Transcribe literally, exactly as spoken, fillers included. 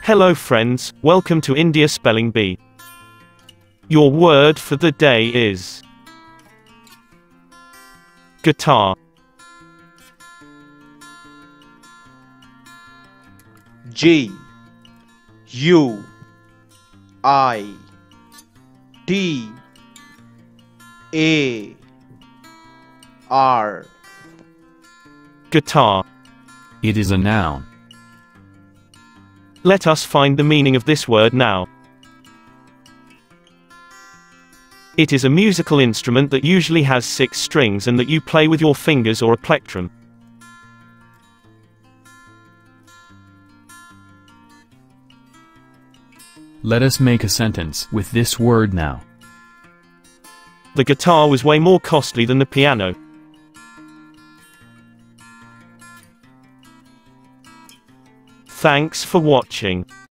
Hello friends, welcome to India Spelling Bee. Your word for the day is guitar. G U I T A R. Guitar. It is a noun. Let us find the meaning of this word now. It is a musical instrument that usually has six strings and that you play with your fingers or a plectrum. Let us make a sentence with this word now. The guitar was way more costly than the piano. Thanks for watching.